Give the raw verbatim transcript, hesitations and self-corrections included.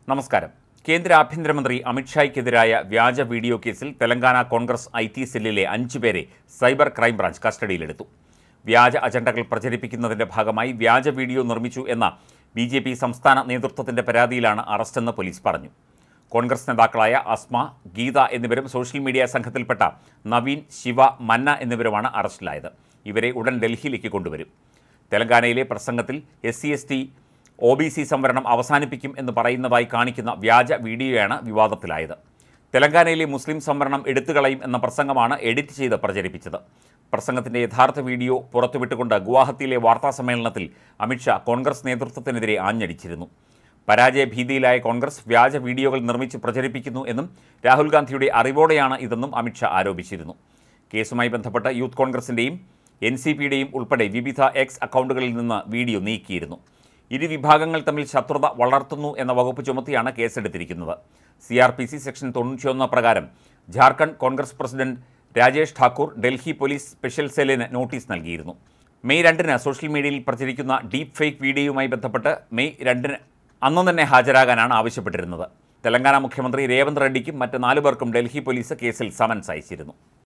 നമസ്കാരം. കേന്ദ്ര ആഭ്യന്തരമന്ത്രി അമിത്ഷായ്ക്കെതിരായ വ്യാജ വീഡിയോ കേസിൽ തെലങ്കാന കോൺഗ്രസ് ഐ ടി സെല്ലിലെ അഞ്ചുപേരെ സൈബർ ക്രൈംബ്രാഞ്ച് കസ്റ്റഡിയിലെടുത്തു. വ്യാജ അജണ്ടകൾ പ്രചരിപ്പിക്കുന്നതിന്റെ ഭാഗമായി വ്യാജ വീഡിയോ നിർമ്മിച്ചു എന്ന ബി ജെ പി സംസ്ഥാന നേതൃത്വത്തിന്റെ പരാതിയിലാണ് അറസ്റ്റെന്ന് പോലീസ് പറഞ്ഞു. കോൺഗ്രസ് നേതാക്കളായ അസ്മ, ഗീത എന്നിവരും സോഷ്യൽ മീഡിയ സംഘത്തിൽപ്പെട്ട നവീൻ, ശിവ, മന്ന എന്നിവരുമാണ് അറസ്റ്റിലായത്. ഇവരെ ഉടൻ ഡൽഹിയിലേക്ക് കൊണ്ടുവരും. തെലങ്കാനയിലെ പ്രസംഗത്തിൽ S C S T O B C സംവരണം അവസാനിപ്പിക്കും എന്ന് പറയുന്നതായി കാണിക്കുന്ന വ്യാജ വീഡിയോയാണ് വിവാദത്തിലായത്. തെലങ്കാനയിലെ മുസ്ലിം സംവരണം എടുത്തുകളയും എന്ന പ്രസംഗമാണ് എഡിറ്റ് ചെയ്ത് പ്രചരിപ്പിച്ചത്. പ്രസംഗത്തിൻ്റെ യഥാർത്ഥ വീഡിയോ പുറത്തുവിട്ടുകൊണ്ട് ഗുവാഹത്തിയിലെ വാർത്താസമ്മേളനത്തിൽ അമിത്ഷാ കോൺഗ്രസ് നേതൃത്വത്തിനെതിരെ ആഞ്ഞടിച്ചിരുന്നു. പരാജയഭീതിയിലായ കോൺഗ്രസ് വ്യാജ വീഡിയോകൾ നിർമ്മിച്ച് പ്രചരിപ്പിക്കുന്നു എന്നും രാഹുൽ ഗാന്ധിയുടെ അറിവോടെയാണ് ഇതെന്നും അമിത്ഷാ ആരോപിച്ചിരുന്നു. കേസുമായി ബന്ധപ്പെട്ട് യൂത്ത് കോൺഗ്രസിൻ്റെയും എൻ സി പിയുടെയും ഉൾപ്പെടെ വിവിധ എക്സ് അക്കൗണ്ടുകളിൽ നിന്ന് വീഡിയോ നീക്കിയിരുന്നു. ഇരു വിഭാഗങ്ങൾ തമ്മിൽ ശത്രുത വളർത്തുന്നു എന്ന വകുപ്പ് ചുമത്തിയാണ് കേസെടുത്തിരിക്കുന്നത്. C R P C section തൊണ്ണൂറ്റിയൊന്ന് പ്രകാരം Jharkhand Congress president Rajesh Thakur Delhi police special സെല്ലിന് നോട്ടീസ് നൽകിയിരുന്നു. മെയ് രണ്ടിന് സോഷ്യൽ മീഡിയയിൽ പ്രചരിക്കുന്ന ഡീപ് ഫേക്ക് വീഡിയോയുമായി ബന്ധപ്പെട്ട് മെയ് രണ്ടിന് അന്നു തന്നെ ഹാജരാകാനാണ് ആവശ്യപ്പെട്ടിരുന്നത്. തെലങ്കാന മുഖ്യമന്ത്രി രേവന്ത് റെഡ്ഡിക്കും മറ്റ് നാലു പേർക്കും ഡൽഹി പോലീസ് കേസിൽ സമൻസ് അയച്ചിരുന്നു.